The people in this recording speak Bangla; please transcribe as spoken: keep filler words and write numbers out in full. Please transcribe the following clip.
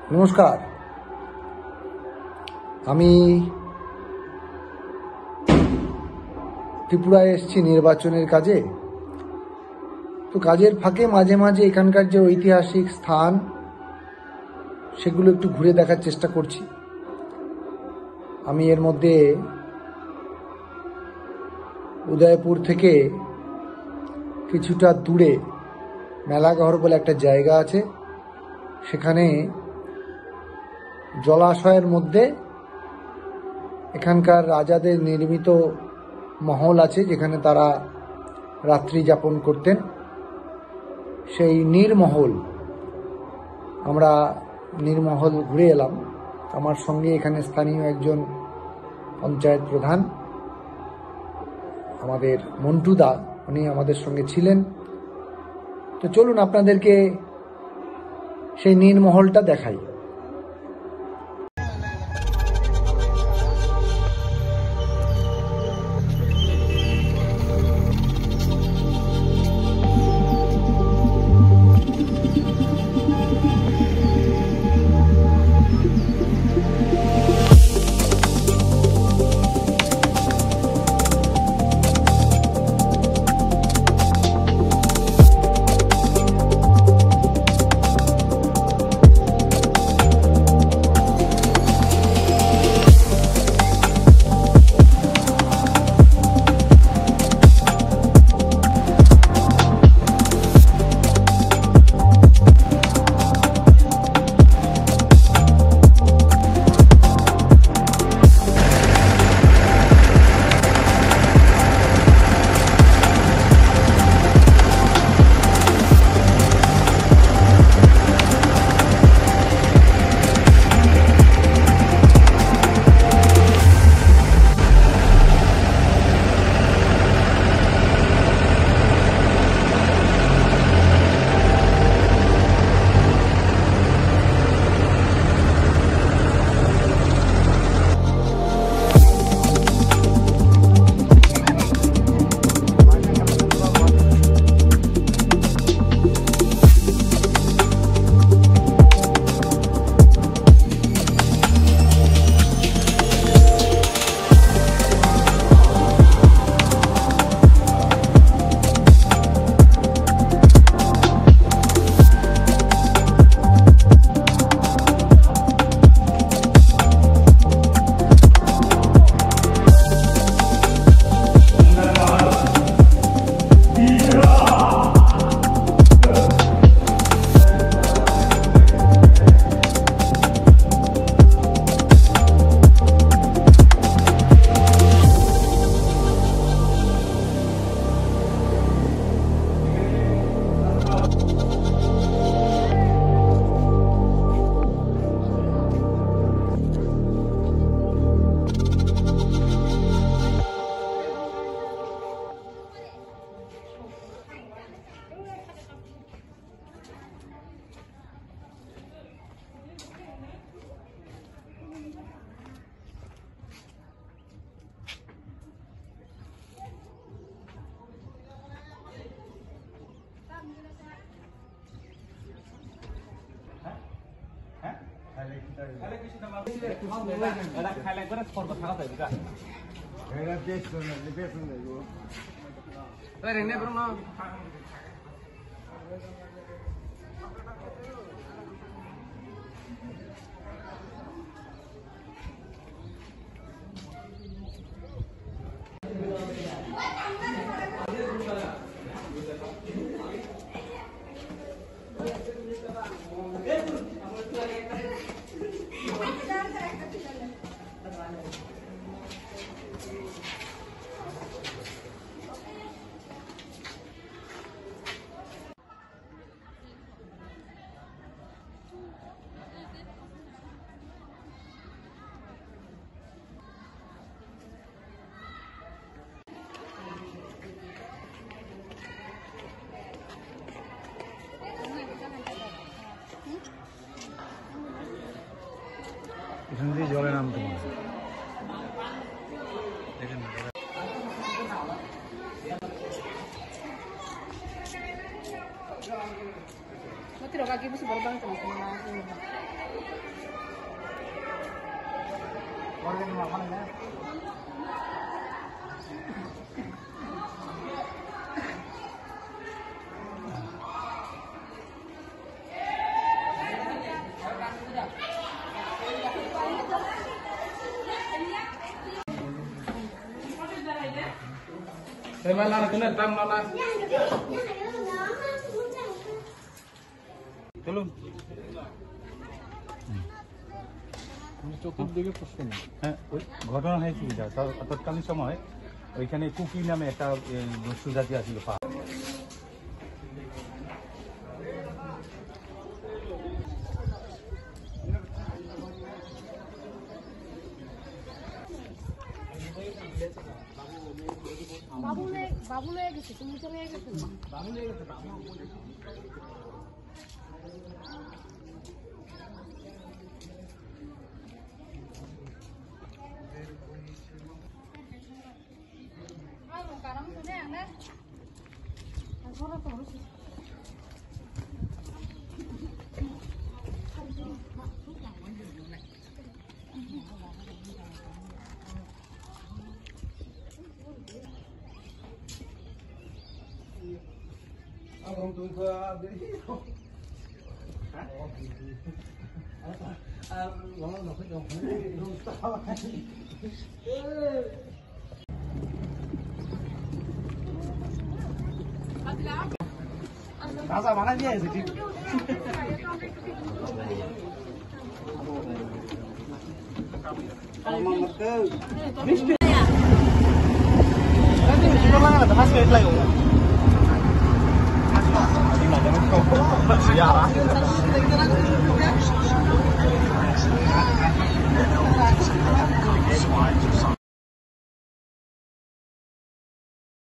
नमस्कार। আমি ত্রিপুরায় এসেছি নির্বাচনের কাজে। তো কাজের ফাঁকে মাঝে মাঝে এখানকার যে ঐতিহাসিক স্থান সেগুলো একটু ঘুরে দেখার চেষ্টা করছি। আমি এর মধ্যে উদয়পুর থেকে কিছুটা দূরে মেলাঘর বলে একটা জায়গা আছে, সেখানে জলাশয়ের মধ্যে এখানকার রাজাদের নির্মিত মহল আছে, যেখানে তারা রাত্রি যাপন করতেন। সেই নীরমহল, আমরা নীরমহল ঘুরে এলাম। আমার সঙ্গে এখানে স্থানীয় একজন পঞ্চায়েত প্রধান আমাদের মন্টুদা, উনি আমাদের সঙ্গে ছিলেন। তো চলুন আপনাদেরকে সেই নীরমহলটা দেখাই। এখান দিয়ে জলে নামতে পারে। দেখেন lagi bisa berbang sama sama Saya malah kena tam malah. চলুন চতুর্দিকে প্রশ্ন হ্যাঁ ওই ঘটনা হয়েছে যা তৎকালীন সময় ওইখানে কুকি নামে একটা বস্তু জাতি আসছিল পা বাবু বাবু লয়ে গেছে তুমি চলে গেছো বাবু লয়ে গেছে বাবু Abang tu ke ada ni. Hah? Ah, orang nak pergi dong. Dong tahu. Rasa mana dia sih? Amang betul. Mesti. Nanti mesti orang ada hasil lagi. Siapa?